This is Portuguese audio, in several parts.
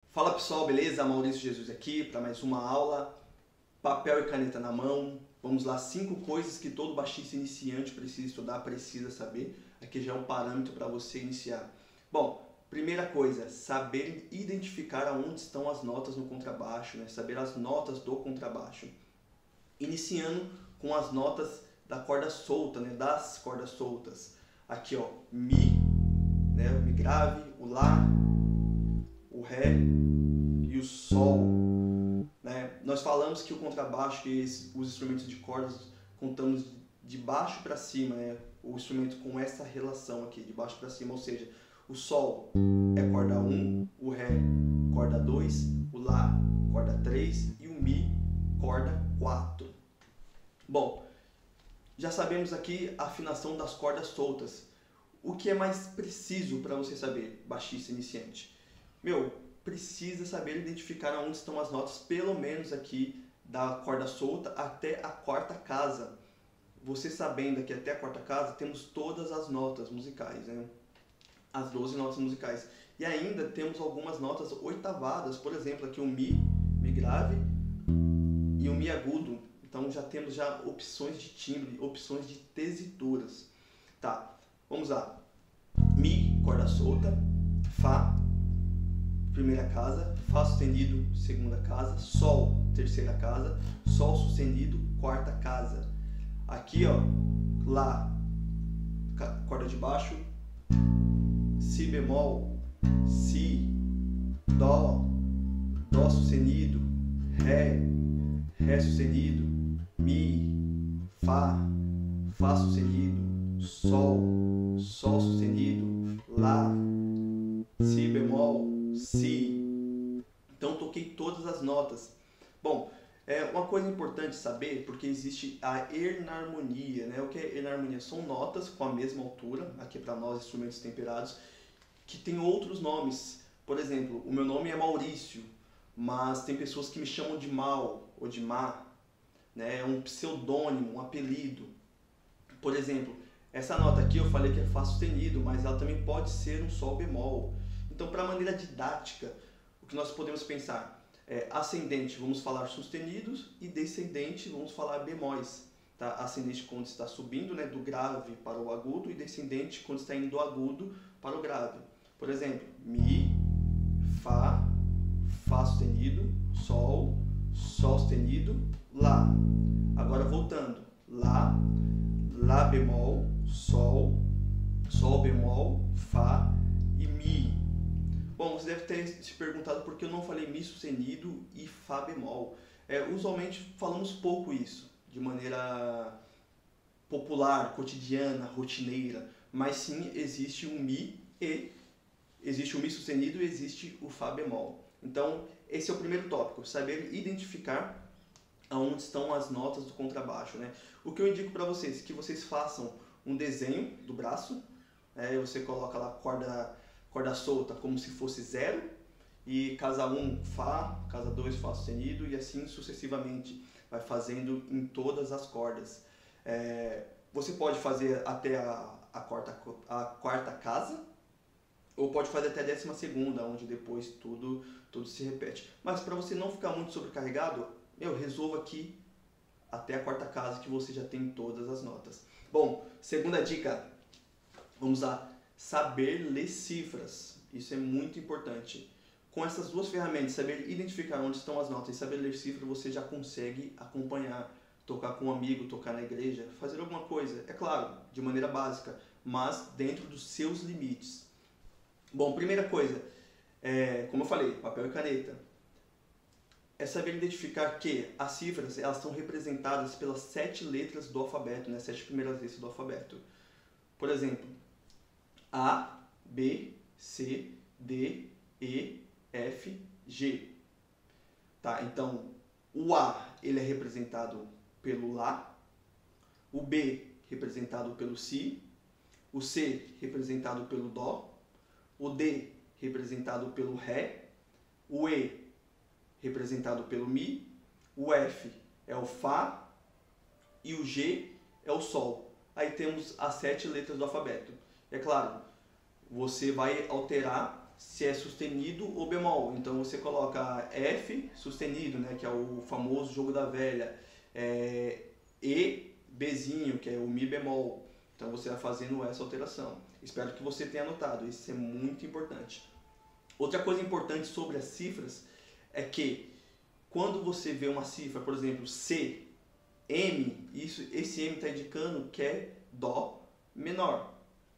Fala pessoal, beleza? Maurício Jesus aqui para mais uma aula. Papel e caneta na mão. Vamos lá, 5 coisas que todo baixista iniciante precisa estudar, precisa saber. Aqui já é um parâmetro para você iniciar. Bom, primeira coisa, saber identificar aonde estão as notas no contrabaixo, né? Saber as notas do contrabaixo. Iniciando com as notas da corda solta, né? Das cordas soltas. Aqui, ó, Mi, né? O Mi grave, o Lá, o Ré e o Sol. Né? Nós falamos que o contrabaixo, que os instrumentos de cordas, contamos de baixo para cima, né? O instrumento com essa relação aqui, de baixo para cima, ou seja, o Sol é corda 1, o Ré corda 2, o Lá corda 3 e o Mi corda 4. Bom, já sabemos aqui a afinação das cordas soltas. O que é mais preciso para você saber, baixista iniciante? Precisa saber identificar aonde estão as notas, pelo menos aqui da corda solta até a quarta casa. Você sabendo que até a quarta casa temos todas as notas musicais, né? As 12 notas musicais. E ainda temos algumas notas oitavadas, por exemplo, aqui o Mi, Mi grave e o Mi agudo. Então já temos opções de timbre, opções de tesituras. Tá, vamos lá. Mi, corda solta, Fá, primeira casa, Fá sustenido, segunda casa, Sol, terceira casa, Sol sustenido, quarta casa. Aqui, ó, Lá, corda de baixo, Si bemol, Si, Dó, Dó sustenido, Ré, Ré sustenido, Mi, Fá, Fá sustenido, Sol, Sol sustenido, Lá, Si bemol, Si. Então toquei todas as notas. Bom, uma coisa importante saber, porque existe a enarmonia, né? O que é enarmonia? São notas com a mesma altura, aqui para nós instrumentos temperados, que tem outros nomes. Por exemplo, o meu nome é Maurício, mas tem pessoas que me chamam de Mal ou de Má, né? É um pseudônimo, um apelido. Por exemplo, essa nota aqui eu falei que é Fá sustenido, mas ela também pode ser um Sol bemol. Então, para a maneira didática, o que nós podemos pensar é ascendente, vamos falar sustenidos, e descendente, vamos falar bemóis. Tá? Ascendente quando está subindo, né, do grave para o agudo, e descendente quando está indo do agudo para o grave. Por exemplo, Mi, Fá, Fá sustenido, Sol, Sol sustenido, Lá. Agora voltando, Lá, Lá bemol, Sol, Sol bemol, Fá e Mi. Bom, você deve ter se perguntado por que eu não falei Mi sustenido e Fá bemol. Usualmente falamos pouco isso, de maneira popular, cotidiana, rotineira, mas sim existe o Mi sustenido e existe o Fá bemol. Então, esse é o primeiro tópico, saber identificar aonde estão as notas do contrabaixo, né? O que eu indico para vocês, que vocês façam um desenho do braço, você coloca lá corda solta como se fosse 0, e casa 1 Fá, casa 2 Fá sustenido, e assim sucessivamente, vai fazendo em todas as cordas. Você pode fazer até a quarta casa, ou pode fazer até a 12ª, onde depois tudo se repete. Mas para você não ficar muito sobrecarregado, resolva aqui até a quarta casa, que você já tem todas as notas. Bom, segunda dica, vamos lá, saber ler cifras. Isso é muito importante. Com essas duas ferramentas, saber identificar onde estão as notas e saber ler cifra, você já consegue acompanhar, tocar com um amigo, tocar na igreja, fazer alguma coisa, é claro, de maneira básica, mas dentro dos seus limites. Bom, primeira coisa, como eu falei, papel e caneta. É saber identificar que as cifras, elas são representadas pelas 7 letras do alfabeto, né? 7 primeiras letras do alfabeto. Por exemplo, A, B, C, D, E, F, G. Tá? Então, o A ele é representado pelo Lá, o B representado pelo Si, o C representado pelo Dó, o D representado pelo Ré, o E representado pelo Mi, o F é o Fá e o G é o Sol. Aí temos as 7 letras do alfabeto. É claro, você vai alterar se é sustenido ou bemol. Então você coloca F sustenido, né, que é o famoso jogo da velha, E Bzinho, que é o Mi bemol. Então você vai fazendo essa alteração. Espero que você tenha anotado, isso é muito importante. Outra coisa importante sobre as cifras é que quando você vê uma cifra, por exemplo, C, M, esse M está indicando que é Dó menor.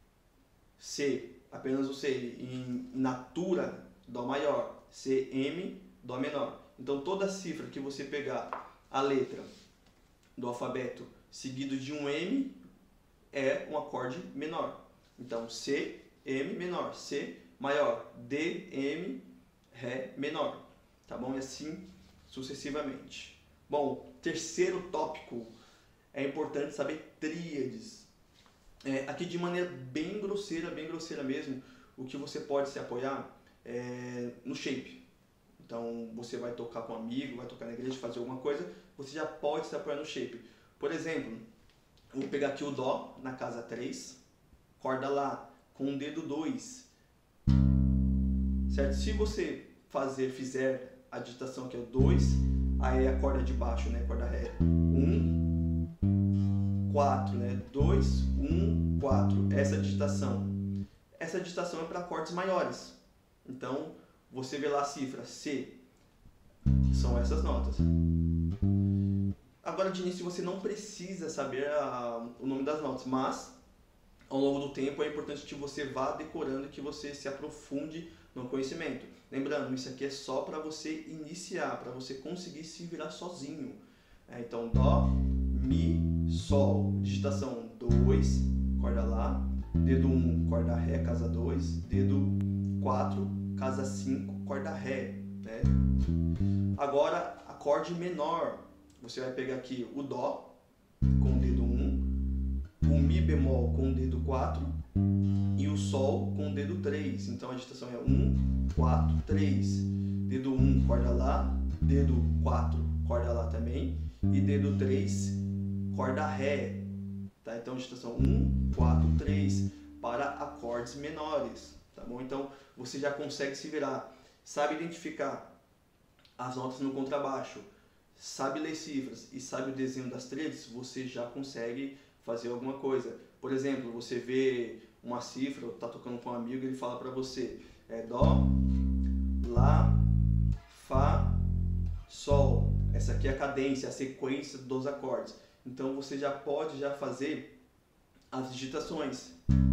C, apenas o C, em natura, Dó maior. C, M, Dó menor. Então toda cifra que você pegar a letra do alfabeto seguido de um M é um acorde menor. Então C, M menor, C maior, D, M, Ré menor. Tá bom? E assim sucessivamente. Bom, terceiro tópico, é importante saber tríades. Aqui de maneira bem grosseira mesmo, o que você pode se apoiar é no shape. Então você vai tocar com um amigo, vai tocar na igreja, fazer alguma coisa, você já pode se apoiar no shape. Por exemplo, vou pegar aqui o Dó na casa 3, corda Lá com o dedo 2, certo? Se você fizer a digitação aqui, é o 2, aí a corda de baixo, né, corda Ré, 1, 4, né, 2, 1, 4, essa digitação é para acordes maiores. Então você vê lá a cifra C, são essas notas. Agora de início você não precisa saber o nome das notas, mas ao longo do tempo é importante que você vá decorando e que você se aprofunde no conhecimento. Lembrando, isso aqui é só para você iniciar, para você conseguir se virar sozinho. Então Dó, Mi, Sol, digitação 2, corda Lá, dedo 1, corda Ré, casa 2, dedo 4, casa 5, corda Ré, né? Agora, acorde menor, você vai pegar aqui o Dó com o dedo 1, o Mi bemol com o dedo 4 e o Sol com o dedo 3. Então a digitação é 1, 4, 3. Dedo 1, corda Lá, dedo 4, corda Lá também, e dedo 3, corda Ré. Tá? Então a digitação 1, 4, 3 para acordes menores. Tá bom? Então você já consegue se virar. Sabe identificar as notas no contrabaixo, sabe ler cifras e sabe o desenho das tríades, você já consegue fazer alguma coisa. Por exemplo, você vê uma cifra, está tocando com um amigo e ele fala para você, Dó, Lá, Fá, Sol. Essa aqui é a cadência, a sequência dos acordes. Então você já pode fazer as digitações.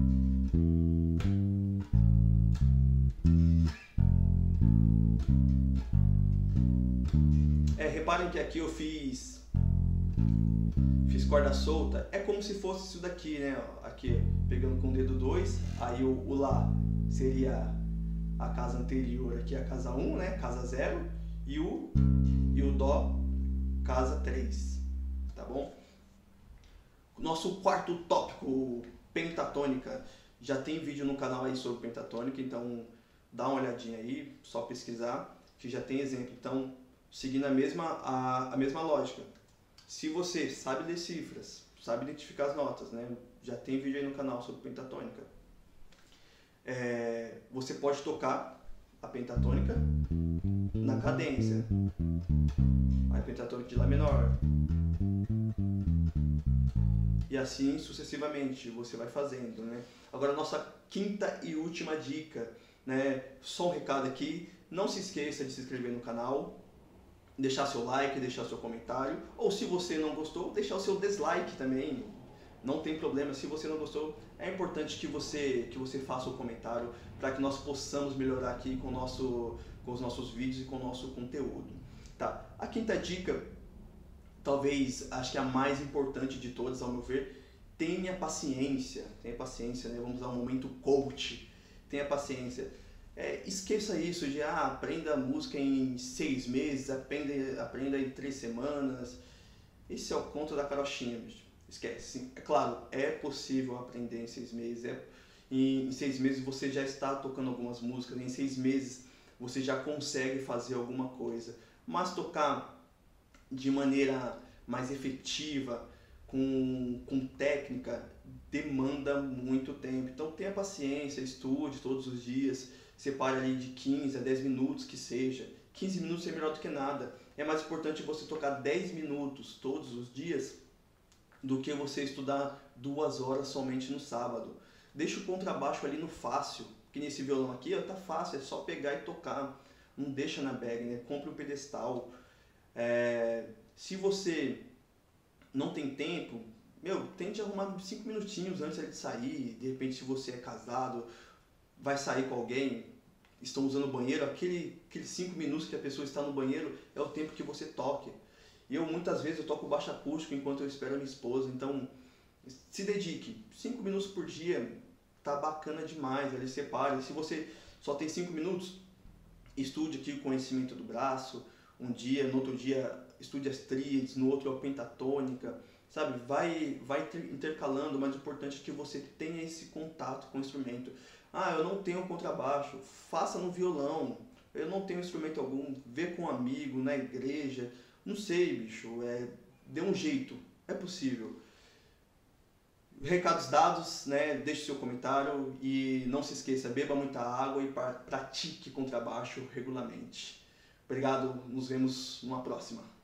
Reparem que aqui eu fiz corda solta, é como se fosse isso daqui, né? Aqui, pegando com o dedo 2, aí o Lá seria a casa anterior, aqui a casa 1, né? Casa 0, e o Dó, casa 3, tá bom? Nosso quarto tópico, pentatônica, já tem vídeo no canal aí sobre pentatônica, então dá uma olhadinha aí, só pesquisar, que já tem exemplo. Então, seguindo a mesma lógica. Se você sabe ler cifras, sabe identificar as notas, né? Já tem vídeo aí no canal sobre pentatônica. Você pode tocar a pentatônica na cadência. A pentatônica de Lá menor. E assim sucessivamente você vai fazendo, né? Agora, nossa quinta e última dica, né? Só um recado aqui, não se esqueça de se inscrever no canal, deixar seu like, deixar seu comentário, ou se você não gostou, deixar o seu dislike também, não tem problema. Se você não gostou, é importante que você faça o comentário para que nós possamos melhorar aqui com os nossos vídeos e com o nosso conteúdo. Tá? A quinta dica, talvez, acho que é a mais importante de todas, ao meu ver, tenha paciência, né? Vamos dar um momento coach, tenha paciência. Esqueça isso de aprenda música em 6 meses, aprenda em 3 semanas. Esse é o conto da carochinha, bicho. Esquece. Sim, é claro, é possível aprender em 6 meses. Em 6 meses você já está tocando algumas músicas, em 6 meses você já consegue fazer alguma coisa. Mas tocar de maneira mais efetiva, com técnica, demanda muito tempo. Então tenha paciência, estude todos os dias. separe ali de 15 a 10 minutos que seja. 15 minutos é melhor do que nada. É mais importante você tocar 10 minutos todos os dias do que você estudar 2 horas somente no sábado. Deixa o contrabaixo ali no fácil, que nesse violão aqui ó, tá fácil, é só pegar e tocar. Não deixa na bag, né? Compre um pedestal. Se você não tem tempo, tente arrumar 5 minutinhos antes de sair. De repente, se você é casado, vai sair com alguém, estão usando o banheiro, aqueles 5 minutos que a pessoa está no banheiro é o tempo que você toque. Muitas vezes eu toco baixo acústico enquanto eu espero a minha esposa, então se dedique. 5 minutos por dia tá bacana demais, ali separe. Se você só tem 5 minutos, estude aqui o conhecimento do braço, um dia, no outro dia estude as tríades, no outro a pentatônica, sabe? Vai intercalando, mas o importante é que você tenha esse contato com o instrumento. Eu não tenho contrabaixo, faça no violão. Eu não tenho instrumento algum, vê com um amigo, na igreja, não sei, bicho, dê um jeito, é possível. Recados dados, né? Deixe seu comentário e não se esqueça, beba muita água e pratique contrabaixo regularmente. Obrigado, nos vemos numa próxima.